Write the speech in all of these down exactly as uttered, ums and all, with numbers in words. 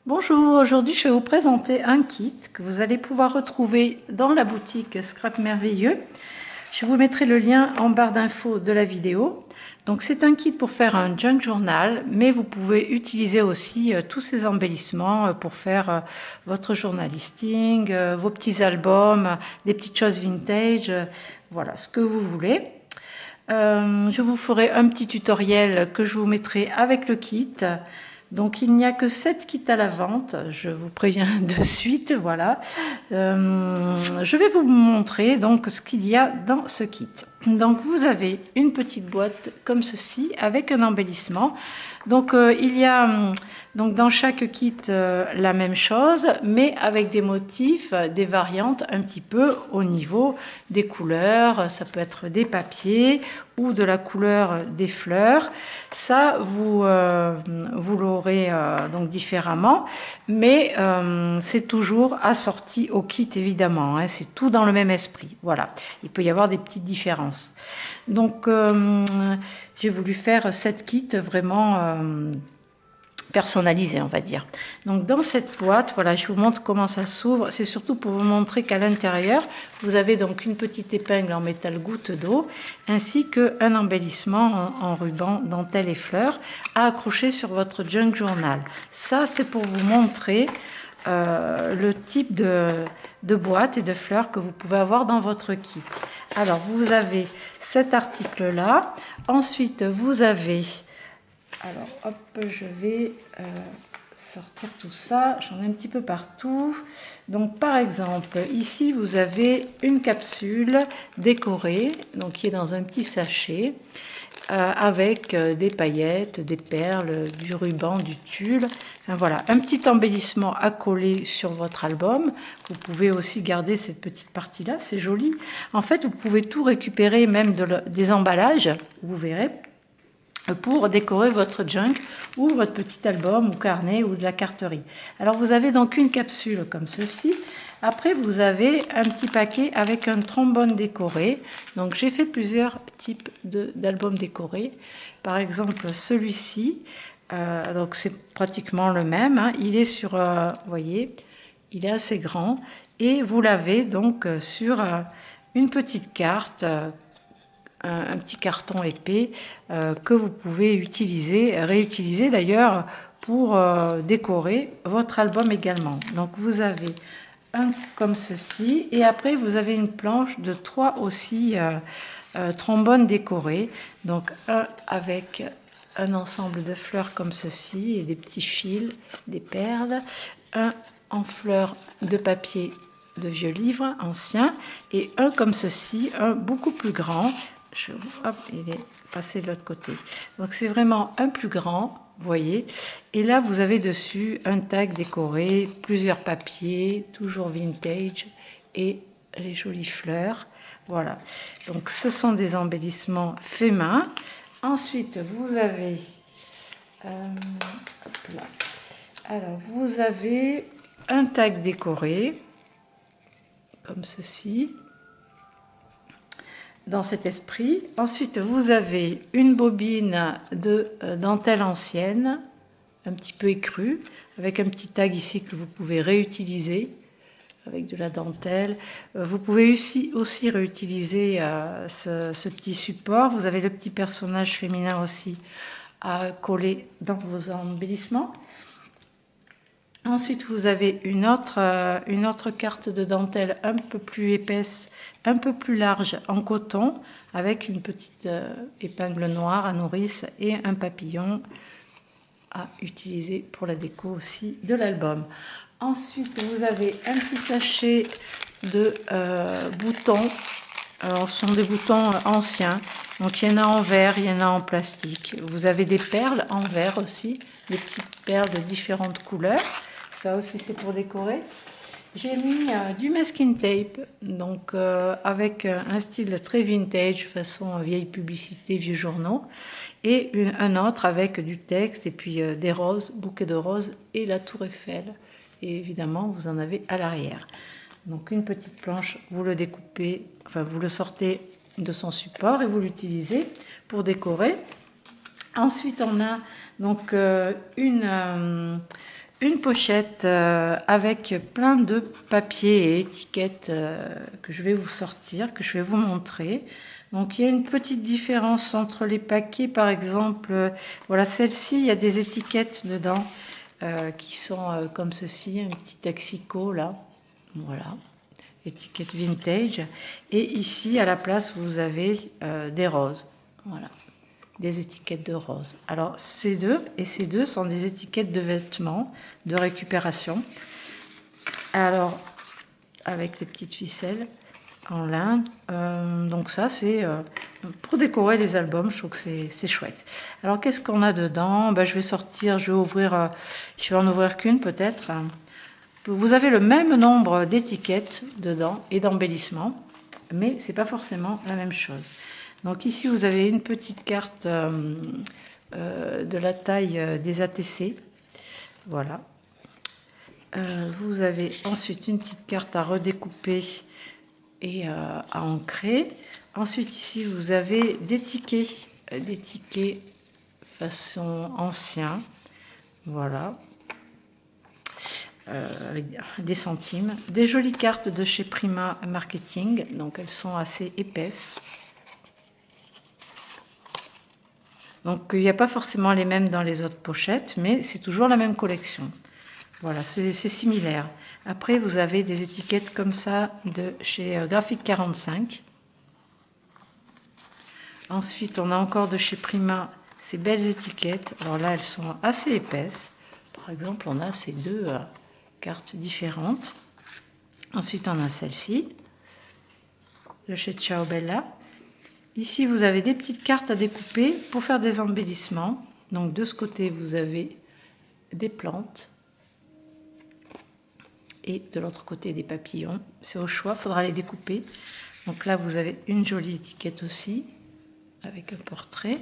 Bonjour, aujourd'hui je vais vous présenter un kit que vous allez pouvoir retrouver dans la boutique Scrap Merveilleux. Je vous mettrai le lien en barre d'infos de la vidéo. Donc c'est un kit pour faire un junk journal, mais vous pouvez utiliser aussi euh, tous ces embellissements euh, pour faire euh, votre journal listing, euh, vos petits albums, euh, des petites choses vintage, euh, voilà, ce que vous voulez. Euh, je vous ferai un petit tutoriel que je vous mettrai avec le kit. Donc il n'y a que sept kits à la vente, je vous préviens de suite, voilà. Euh, je vais vous montrer donc ce qu'il y a dans ce kit. Donc vous avez une petite boîte comme ceci avec un embellissement. Donc euh, il y a donc dans chaque kit euh, la même chose, mais avec des motifs, des variantes un petit peu au niveau des couleurs. Ça peut être des papiers ou de la couleur des fleurs. Ça vous euh, vous l'aurez euh, donc différemment, mais euh, c'est toujours assorti au kit évidemment, hein, c'est tout dans le même esprit. Voilà, il peut y avoir des petites différences. Donc euh, j'ai voulu faire cette kit vraiment euh, personnalisé, on va dire. Donc dans cette boîte, voilà, je vous montre comment ça s'ouvre. C'est surtout pour vous montrer qu'à l'intérieur, vous avez donc une petite épingle en métal goutte d'eau, ainsi qu'un embellissement en, en ruban, dentelle et fleurs à accrocher sur votre junk journal. Ça, c'est pour vous montrer euh, le type de, de boîte et de fleurs que vous pouvez avoir dans votre kit. Alors, vous avez cet article-là. Ensuite, vous avez... Alors, hop, je vais euh, sortir tout ça. J'en ai un petit peu partout. Donc, par exemple, ici, vous avez une capsule décorée, donc qui est dans un petit sachet, euh, avec euh, des paillettes, des perles, du ruban, du tulle. Enfin, voilà, un petit embellissement à coller sur votre album. Vous pouvez aussi garder cette petite partie-là, c'est joli. En fait, vous pouvez tout récupérer, même de le, des emballages, vous verrez, pour décorer votre junk ou votre petit album ou carnet ou de la carterie. Alors vous avez donc une capsule comme ceci. Après vous avez un petit paquet avec un trombone décoré. Donc j'ai fait plusieurs types d'albums décorés. Par exemple celui-ci, euh, donc c'est pratiquement le même. Hein. Il est sur, euh, vous voyez, il est assez grand et vous l'avez donc sur euh, une petite carte. Euh, Un, un petit carton épais euh, que vous pouvez utiliser, réutiliser d'ailleurs pour euh, décorer votre album également. Donc vous avez un comme ceci et après vous avez une planche de trois aussi euh, euh, trombones décorés. Donc un avec un ensemble de fleurs comme ceci et des petits fils, des perles, un en fleurs de papier de vieux livres anciens et un comme ceci, un beaucoup plus grand. Je, hop, il est passé de l'autre côté. Donc c'est vraiment un plus grand, vous voyez. Et là, vous avez dessus un tag décoré, plusieurs papiers, toujours vintage, et les jolies fleurs. Voilà. Donc ce sont des embellissements faits main. Ensuite, vous avez... Euh, hop là. Alors, vous avez un tag décoré, comme ceci. Dans cet esprit. Ensuite, vous avez une bobine de dentelle ancienne, un petit peu écrue, avec un petit tag ici que vous pouvez réutiliser avec de la dentelle. Vous pouvez aussi, aussi réutiliser euh, ce, ce petit support. Vous avez le petit personnage féminin aussi à coller dans vos embellissements. Ensuite, vous avez une autre, euh, une autre carte de dentelle un peu plus épaisse, un peu plus large en coton, avec une petite euh, épingle noire à nourrice et un papillon à utiliser pour la déco aussi de l'album. Ensuite, vous avez un petit sachet de euh, boutons. Alors, ce sont des boutons anciens. Donc, il y en a en verre, il y en a en plastique. Vous avez des perles en verre aussi, des petites perles de différentes couleurs. Ça aussi, c'est pour décorer. J'ai mis euh, du masking tape, donc euh, avec un style très vintage, façon vieille publicité, vieux journaux, et une, un autre avec du texte, et puis euh, des roses, bouquets de roses, et la tour Eiffel. Et évidemment, vous en avez à l'arrière. Donc une petite planche, vous le découpez, enfin vous le sortez de son support et vous l'utilisez pour décorer. Ensuite, on a donc euh, une... Euh, une pochette euh, avec plein de papiers et étiquettes euh, que je vais vous sortir, que je vais vous montrer. Donc il y a une petite différence entre les paquets, par exemple, euh, voilà, celle-ci, il y a des étiquettes dedans euh, qui sont euh, comme ceci, un petit taxico là, voilà, étiquette vintage. Et ici, à la place, vous avez euh, des roses, voilà, des étiquettes de roses. Alors ces deux et ces deux sont des étiquettes de vêtements de récupération. Alors avec les petites ficelles en lin, euh, donc ça c'est euh, pour décorer les albums. Je trouve que c'est chouette. Alors qu'est-ce qu'on a dedans? Ben, je vais sortir, je vais ouvrir, euh, je vais en ouvrir qu'une peut-être. Vous avez le même nombre d'étiquettes dedans et d'embellissements, mais c'est pas forcément la même chose. Donc ici, vous avez une petite carte euh, euh, de la taille euh, des A T C. Voilà. Euh, vous avez ensuite une petite carte à redécouper et euh, à ancrer. Ensuite, ici, vous avez des tickets, euh, des tickets façon ancien. Voilà. Euh, avec des centimes. Des jolies cartes de chez Prima Marketing. Donc, elles sont assez épaisses. Donc il n'y a pas forcément les mêmes dans les autres pochettes, mais c'est toujours la même collection. Voilà, c'est similaire. Après, vous avez des étiquettes comme ça de chez Graphique quarante-cinq. Ensuite, on a encore de chez Prima ces belles étiquettes. Alors là, elles sont assez épaisses. Par exemple, on a ces deux euh, cartes différentes. Ensuite, on a celle-ci de chez Ciao Bella. Ici, vous avez des petites cartes à découper pour faire des embellissements. Donc, de ce côté, vous avez des plantes. Et de l'autre côté, des papillons. C'est au choix, il faudra les découper. Donc là, vous avez une jolie étiquette aussi, avec un portrait.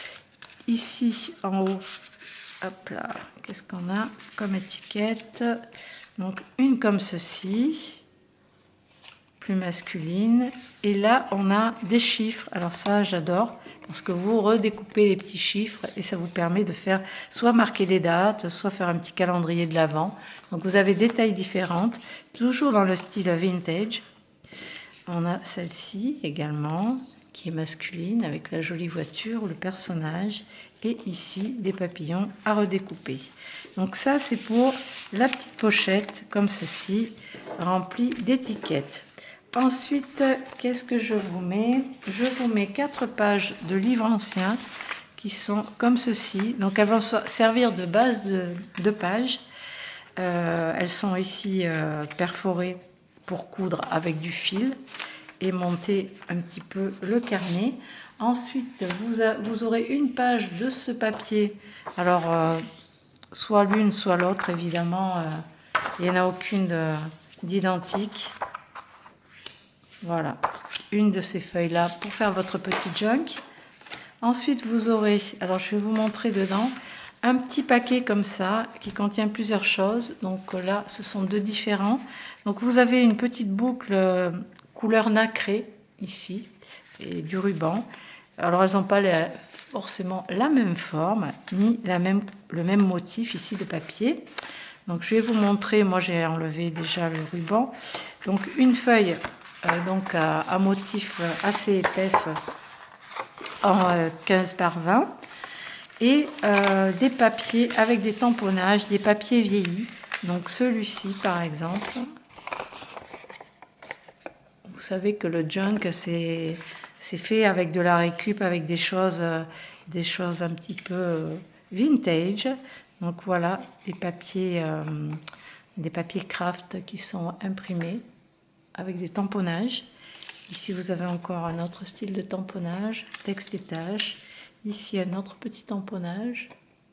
Ici, en haut, hop là, qu'est-ce qu'on a comme étiquette? Donc, une comme ceci, plus masculine. Et là, on a des chiffres. Alors ça, j'adore, parce que vous redécoupez les petits chiffres et ça vous permet de faire soit marquer des dates, soit faire un petit calendrier de l'Avent. Donc vous avez des tailles différentes, toujours dans le style vintage. On a celle-ci également, qui est masculine, avec la jolie voiture, le personnage, et ici, des papillons à redécouper. Donc ça, c'est pour la petite pochette, comme ceci, remplie d'étiquettes. Ensuite, qu'est-ce que je vous mets? Je vous mets quatre pages de livres anciens qui sont comme ceci. Donc, elles vont servir de base de, de pages. Euh, elles sont ici euh, perforées pour coudre avec du fil et monter un petit peu le carnet. Ensuite, vous, a, vous aurez une page de ce papier. Alors, euh, soit l'une, soit l'autre, évidemment. Euh, il n'y en a aucune d'identique. Voilà, une de ces feuilles-là pour faire votre petit junk. Ensuite, vous aurez, alors je vais vous montrer dedans, un petit paquet comme ça qui contient plusieurs choses. Donc là, ce sont deux différents. Donc vous avez une petite boucle euh, couleur nacrée ici et du ruban. Alors elles n'ont pas les, forcément la même forme ni la même, le même motif ici de papier. Donc je vais vous montrer, moi j'ai enlevé déjà le ruban. Donc une feuille euh, donc à, à motif assez épaisse en euh, quinze par vingt. Et euh, des papiers avec des tamponnages, des papiers vieillis. Donc celui-ci par exemple. Vous savez que le junk c'est fait avec de la récup, avec des choses, euh, des choses un petit peu euh, vintage. Donc voilà, des papiers, euh, des papiers craft qui sont imprimés avec des tamponnages. Ici vous avez encore un autre style de tamponnage, texte et tâches. Ici un autre petit tamponnage.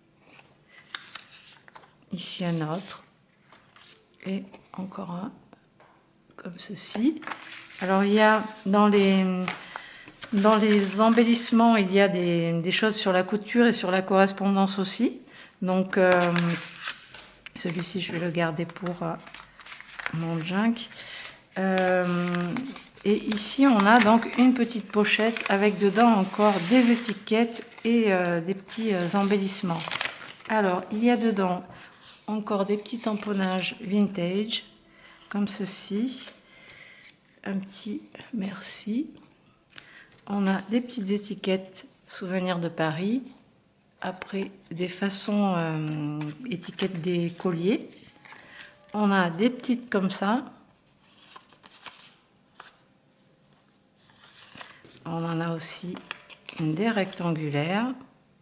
Ici un autre. Et encore un comme ceci. Alors il y a dans les, dans les embellissements, il y a des, des choses sur la couture et sur la correspondance aussi. Donc euh, celui-ci je vais le garder pour euh, mon junk. Euh, et ici on a donc une petite pochette avec dedans encore des étiquettes et euh, des petits euh, embellissements. Alors il y a dedans encore des petits tamponnages vintage, comme ceci. Un petit merci. On a des petites étiquettes souvenirs de Paris. Après, des façons euh, étiquettes des colliers. On a des petites comme ça. On en a aussi des rectangulaires.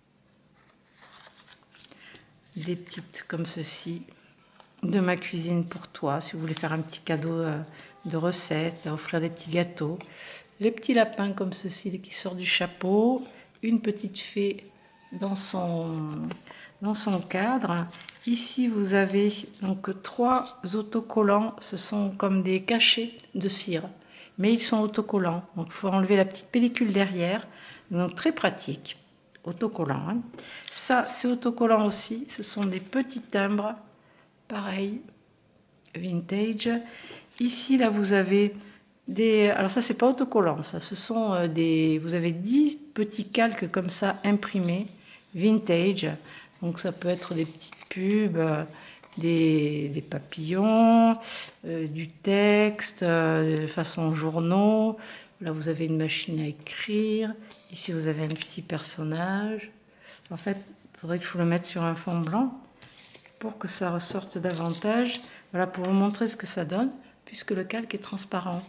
Des petites comme ceci. De ma cuisine pour toi, si vous voulez faire un petit cadeau euh, de recettes, offrir des petits gâteaux. Les petits lapins comme ceci qui sort du chapeau. Une petite fée dans son, dans son cadre. Ici, vous avez donc trois autocollants. Ce sont comme des cachets de cire, mais ils sont autocollants. Donc, il faut enlever la petite pellicule derrière. Donc, très pratique. Autocollant. Hein. Ça, c'est autocollant aussi. Ce sont des petits timbres. Pareil, vintage. Ici, là, vous avez des... Alors ça, c'est pas autocollant, ça. Ce sont des... Vous avez dix petits calques comme ça, imprimés, vintage. Donc, ça peut être des petites pubs, des, des papillons, euh, du texte, euh, façon journaux. Là, vous avez une machine à écrire. Ici, vous avez un petit personnage. En fait, il faudrait que je vous le mette sur un fond blanc, pour que ça ressorte davantage. Voilà, pour vous montrer ce que ça donne, puisque le calque est transparent.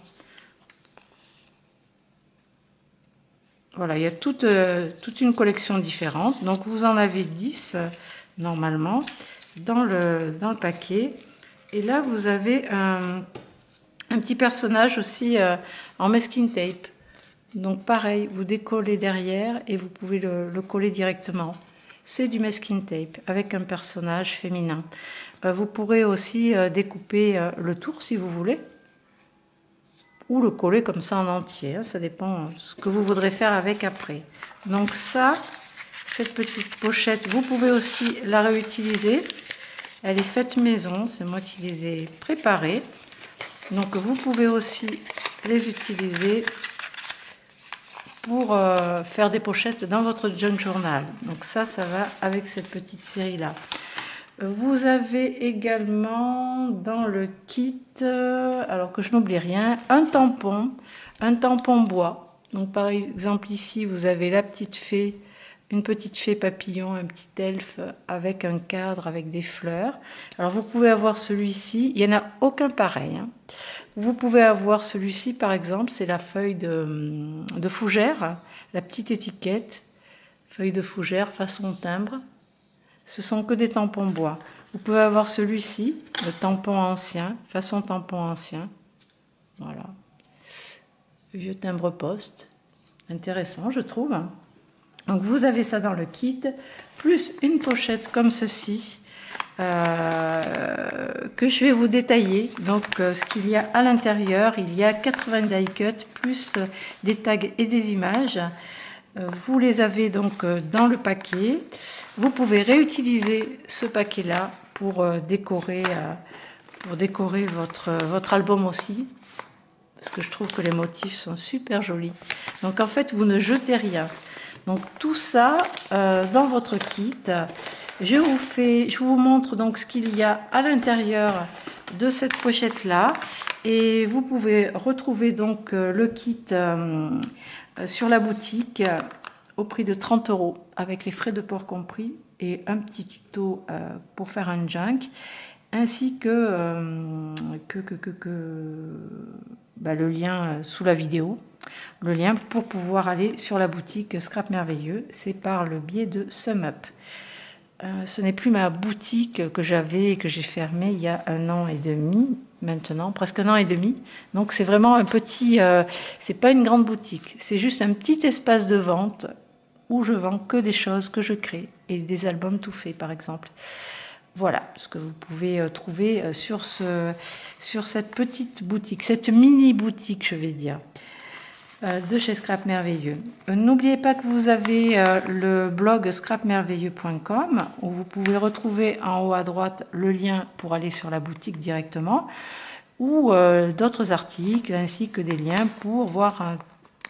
Voilà, il y a toute, euh, toute une collection différente. Donc, vous en avez dix, euh, normalement, dans le, dans le paquet. Et là, vous avez un, un petit personnage aussi euh, en masking tape. Donc, pareil, vous décollez derrière et vous pouvez le, le coller directement. C'est du masking tape avec un personnage féminin. Euh, vous pourrez aussi euh, découper euh, le tour si vous voulez, ou le coller comme ça en entier. Hein, ça dépend de ce que vous voudrez faire avec après. Donc ça, cette petite pochette, vous pouvez aussi la réutiliser. Elle est faite maison, c'est moi qui les ai préparées. Donc vous pouvez aussi les utiliser pour euh, faire des pochettes dans votre junk journal. Donc ça, ça va avec cette petite série-là. Vous avez également dans le kit, euh, alors que je n'oublie rien, un tampon, un tampon bois. Donc par exemple ici, vous avez la petite fée, une petite fée papillon, un petit elfe avec un cadre, avec des fleurs. Alors vous pouvez avoir celui-ci, il n'y en a aucun pareil. Hein. Vous pouvez avoir celui-ci, par exemple, c'est la feuille de, de fougère, la petite étiquette, feuille de fougère, façon timbre. Ce sont que des tampons bois. Vous pouvez avoir celui-ci, le tampon ancien, façon tampon ancien. Voilà. Vieux timbre poste. Intéressant, je trouve. Donc, vous avez ça dans le kit, plus une pochette comme ceci. Euh, que je vais vous détailler. Donc euh, ce qu'il y a à l'intérieur, il y a quatre-vingts die cuts plus euh, des tags et des images. Euh, vous les avez donc euh, dans le paquet. Vous pouvez réutiliser ce paquet là pour euh, décorer euh, pour décorer votre, votre album aussi, parce que je trouve que les motifs sont super jolis. Donc en fait vous ne jetez rien. Donc tout ça euh, dans votre kit. Je vous, fais, je vous montre donc ce qu'il y a à l'intérieur de cette pochette là, et vous pouvez retrouver donc le kit euh, sur la boutique euh, au prix de trente euros avec les frais de port compris et un petit tuto euh, pour faire un junk, ainsi que, euh, que, que, que, que bah, le lien sous la vidéo, le lien pour pouvoir aller sur la boutique Scrap Merveilleux. C'est par le biais de SumUp. Euh, ce n'est plus ma boutique que j'avais et que j'ai fermée il y a un an et demi maintenant, presque un an et demi. Donc c'est vraiment un petit, euh, c'est pas une grande boutique, c'est juste un petit espace de vente où je vends que des choses que je crée et des albums tout faits par exemple. Voilà ce que vous pouvez euh, trouver euh, sur, ce, sur cette petite boutique, cette mini boutique je vais dire. De chez Scrap Merveilleux. N'oubliez pas que vous avez euh, le blog scrap merveilleux point com où vous pouvez retrouver en haut à droite le lien pour aller sur la boutique directement, ou euh, d'autres articles ainsi que des liens pour voir euh,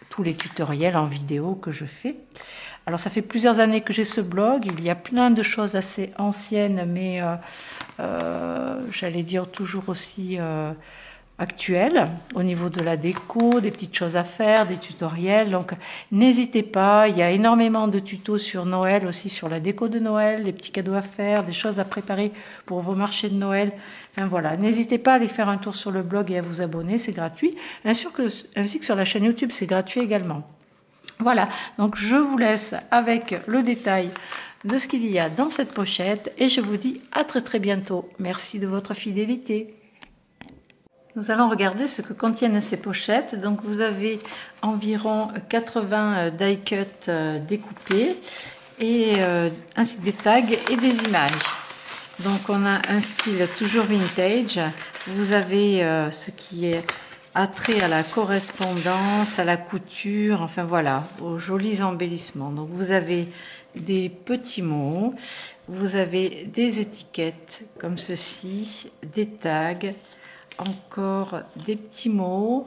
tous les tutoriels en vidéo que je fais. Alors ça fait plusieurs années que j'ai ce blog, il y a plein de choses assez anciennes, mais euh, euh, j'allais dire toujours aussi euh, actuelles, au niveau de la déco, des petites choses à faire, des tutoriels. Donc n'hésitez pas, il y a énormément de tutos sur Noël, aussi sur la déco de Noël, les petits cadeaux à faire, des choses à préparer pour vos marchés de Noël. Enfin voilà, n'hésitez pas à aller faire un tour sur le blog et à vous abonner, c'est gratuit, ainsi que, ainsi que sur la chaîne YouTube, c'est gratuit également. Voilà, donc je vous laisse avec le détail de ce qu'il y a dans cette pochette et je vous dis à très très bientôt. Merci de votre fidélité. Nous allons regarder ce que contiennent ces pochettes. Donc vous avez environ quatre-vingts die cuts découpés et euh, ainsi que des tags et des images. Donc on a un style toujours vintage. Vous avez euh, ce qui est attrait à la correspondance, à la couture, enfin voilà, aux jolis embellissements. Donc vous avez des petits mots, vous avez des étiquettes comme ceci, des tags, encore des petits mots,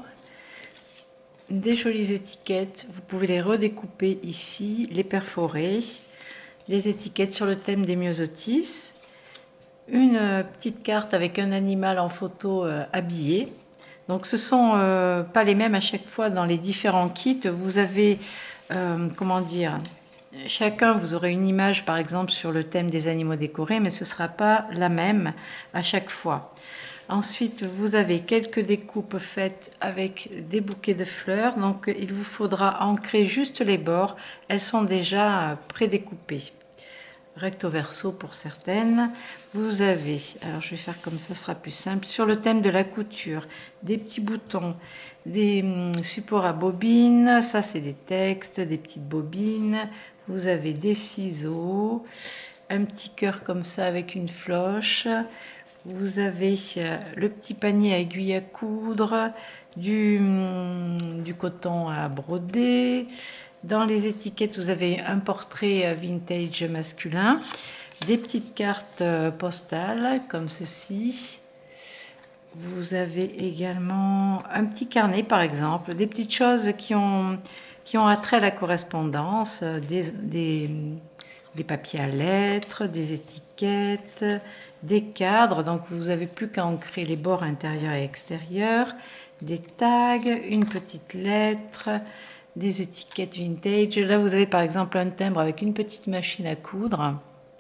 des jolies étiquettes. Vous pouvez les redécouper ici, les perforer, les étiquettes sur le thème des myosotis, une petite carte avec un animal en photo euh, habillé. Donc ce sont euh, pas les mêmes à chaque fois dans les différents kits. Vous avez, euh, comment dire, chacun vous aurez une image par exemple sur le thème des animaux décorés, mais ce ne sera pas la même à chaque fois. Ensuite vous avez quelques découpes faites avec des bouquets de fleurs, donc il vous faudra ancrer juste les bords, elles sont déjà prédécoupées. Recto verso pour certaines. Vous avez, alors je vais faire comme ça, ce sera plus simple, sur le thème de la couture, des petits boutons, des supports à bobines, ça c'est des textes, des petites bobines, vous avez des ciseaux, un petit cœur comme ça avec une floche, vous avez le petit panier à aiguille à coudre, du, du coton à broder. Dans les étiquettes, vous avez un portrait vintage masculin, des petites cartes postales comme ceci. Vous avez également un petit carnet par exemple, des petites choses qui ont, qui ont attrait à la correspondance, des, des, des papiers à lettres, des étiquettes, des cadres, donc vous n'avez plus qu'à ancrer les bords intérieurs et extérieurs, des tags, une petite lettre, des étiquettes vintage. Là vous avez par exemple un timbre avec une petite machine à coudre.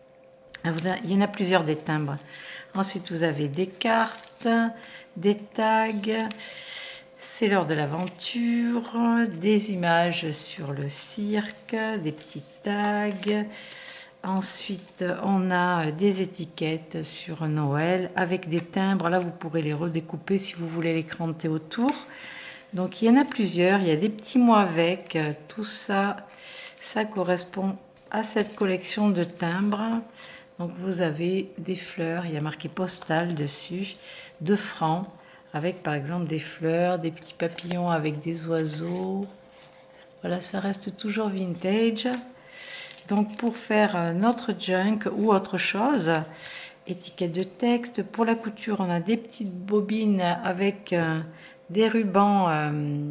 Il y en a plusieurs des timbres. Ensuite vous avez des cartes, des tags, c'est l'heure de l'aventure, des images sur le cirque, des petits tags. Ensuite on a des étiquettes sur Noël avec des timbres. Là vous pourrez les redécouper si vous voulez les cranter autour. Donc il y en a plusieurs, il y a des petits mots avec, tout ça, ça correspond à cette collection de timbres. Donc vous avez des fleurs, il y a marqué postal dessus, deux francs, avec par exemple des fleurs, des petits papillons avec des oiseaux. Voilà, ça reste toujours vintage. Donc pour faire notre junk ou autre chose, étiquette de texte, pour la couture on a des petites bobines avec des rubans, euh,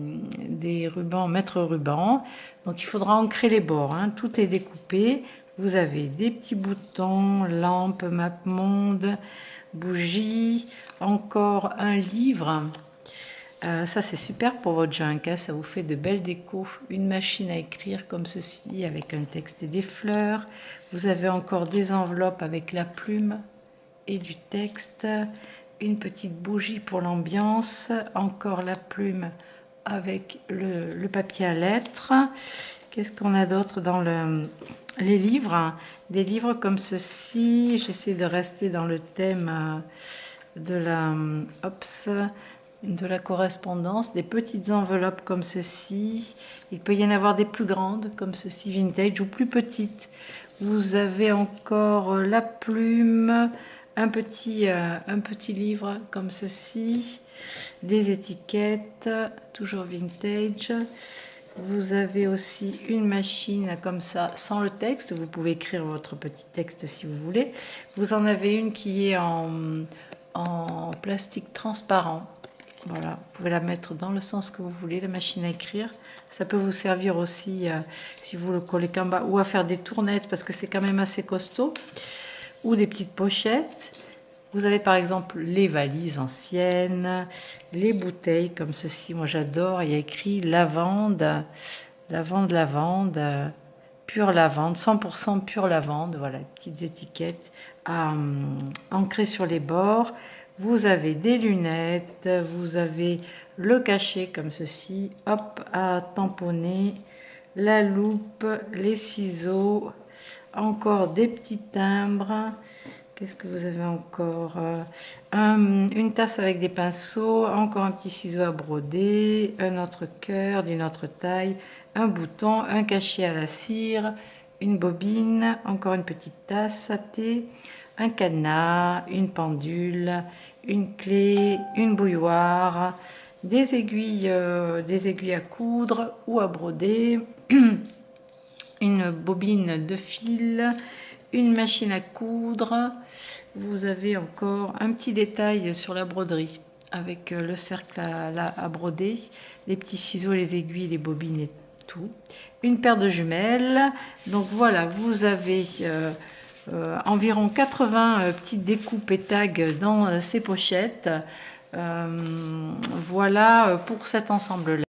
des rubans mètre ruban. Donc il faudra ancrer les bords, hein. Tout est découpé. Vous avez des petits boutons, lampes, map monde, bougies, encore un livre. Euh, ça c'est super pour votre junk, hein. Ça vous fait de belles décos. Une machine à écrire comme ceci avec un texte et des fleurs. Vous avez encore des enveloppes avec la plume et du texte. Une petite bougie pour l'ambiance, encore la plume avec le, le papier à lettres. Qu'est-ce qu'on a d'autre dans le, les livres? Des livres comme ceci, j'essaie de rester dans le thème de la, ops, de la correspondance, des petites enveloppes comme ceci. Il peut y en avoir des plus grandes comme ceci, vintage, ou plus petites. Vous avez encore la plume, un petit, euh, un petit livre comme ceci, des étiquettes, toujours vintage. Vous avez aussi une machine comme ça, sans le texte. Vous pouvez écrire votre petit texte si vous voulez. Vous en avez une qui est en, en plastique transparent. Voilà, vous pouvez la mettre dans le sens que vous voulez, la machine à écrire. Ça peut vous servir aussi euh, si vous le collez qu'en bas, ou à faire des tournettes parce que c'est quand même assez costaud, ou des petites pochettes. Vous avez par exemple les valises anciennes, les bouteilles comme ceci, moi j'adore, il y a écrit lavande, lavande, lavande, pure lavande, cent pour cent pure lavande, voilà, petites étiquettes à, euh, ancrées sur les bords. Vous avez des lunettes, vous avez le cachet comme ceci, hop, à tamponner, la loupe, les ciseaux, encore des petits timbres. Qu'est-ce que vous avez encore? un, Une tasse avec des pinceaux, encore un petit ciseau à broder, un autre cœur d'une autre taille, un bouton, un cachet à la cire, une bobine, encore une petite tasse à thé, un cadenas, une pendule, une clé, une bouilloire, des aiguilles, euh, des aiguilles à coudre ou à broder, une bobine de fil, une machine à coudre. Vous avez encore un petit détail sur la broderie avec le cercle à, à broder, les petits ciseaux, les aiguilles, les bobines et tout. Une paire de jumelles. Donc voilà, vous avez euh, euh, environ quatre-vingts euh, petites découpes et tags dans euh, ces pochettes. Euh, voilà pour cet ensemble-là.